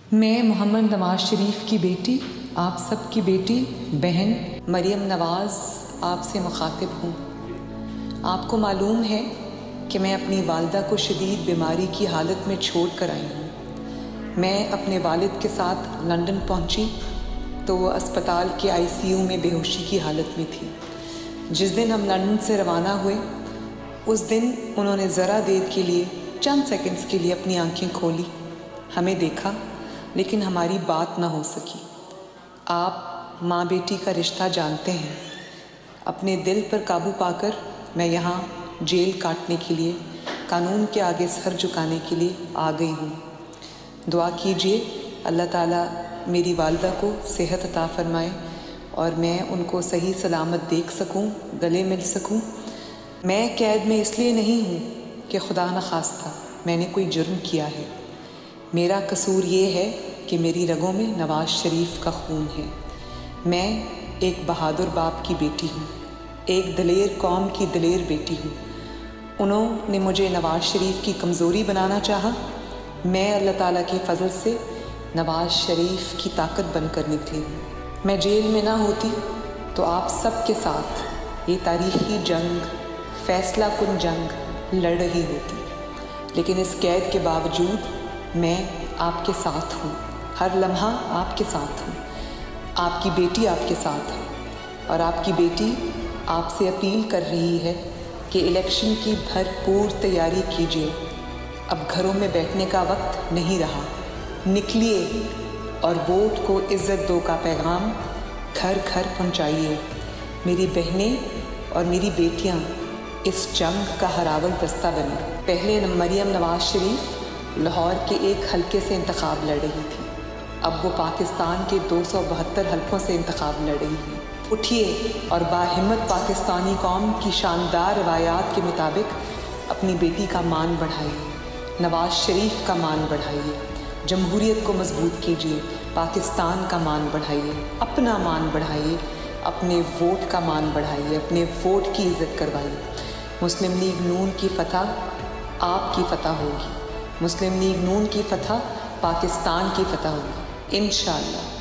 میں محمد نواز شریف کی بیٹی، آپ سب کی بیٹی بہن مریم نواز آپ سے مخاطب ہوں۔ آپ کو معلوم ہے کہ میں اپنی والدہ کو شدید بیماری کی حالت میں چھوڑ کر آئی ہوں۔ میں اپنے والد کے ساتھ لندن پہنچی تو وہ اسپتال کے ICU میں بے ہوشی کی حالت میں تھی۔ جس دن ہم لندن سے روانہ ہوئے اس دن انہوں نے ذرا دیر کے لیے، چند سیکنڈز کے لیے اپنی آنکھیں کھولی، ہمیں دیکھا لیکن ہماری بات نہ ہو سکی۔ آپ ماں بیٹی کا رشتہ جانتے ہیں۔ اپنے دل پر قابو پا کر میں یہاں جیل کاٹنے کے لیے، قانون کے آگے سر جھکانے کے لیے آ گئی ہوں۔ دعا کیجیے اللہ تعالیٰ میری والدہ کو صحت عطا فرمائے اور میں ان کو صحیح سلامت دیکھ سکوں، گلے مل سکوں۔ میں قید میں اس لیے نہیں ہوں کہ خدا نخواستہ میں نے کوئی جرم کیا ہے۔ میرا قصور یہ ہے کہ میری رگوں میں نواز شریف کا خون ہے۔ میں ایک بہادر باپ کی بیٹی ہوں، ایک دلیر قوم کی دلیر بیٹی ہوں۔ انہوں نے مجھے نواز شریف کی کمزوری بنانا چاہا، میں اللہ تعالیٰ کے فضل سے نواز شریف کی طاقت بن کر نکلی ہوں۔ میں جیل میں نہ ہوتی تو آپ سب کے ساتھ یہ تاریخی جنگ، فیصلہ کن جنگ لڑ رہی ہوتی، لیکن اس قید کے باوجود میں آپ کے ساتھ ہوں، ہر لمحہ آپ کے ساتھ ہوں۔ آپ کی بیٹی آپ کے ساتھ ہے اور آپ کی بیٹی آپ سے اپیل کر رہی ہے کہ الیکشن کی بھرپور تیاری کیجیے۔ اب گھروں میں بیٹھنے کا وقت نہیں رہا، نکلیے اور ووٹ کو عزت دو کا پیغام گھر گھر پہنچائیے۔ میری بہنیں اور میری بیٹیاں اس جنگ کا ہراول دستہ بنیں۔ پہلے مریم نواز شریف لاہور کے ایک حلقے سے انتخاب لڑ رہی تھی، اب وہ پاکستان کے 272 حلقوں سے انتخاب لڑ رہی ہے۔ اٹھیے اور باہمت پاکستانی قوم کی شاندار روایات کے مطابق اپنی بیٹی کا مان بڑھائیے، نواز شریف کا مان بڑھائیے، جمہوریت کو مضبوط کیجیے، پاکستان کا مان بڑھائیے، اپنا مان بڑھائیے، اپنے ووٹ کا مان بڑھائیے، اپنے ووٹ کی عزت کروائیے۔ مسلم لیگ نون کی فتح آپ کی فتح ہوگی، مسلم لیگ نون کی فتح پاکستان کی فتح ہوگی انشاءاللہ۔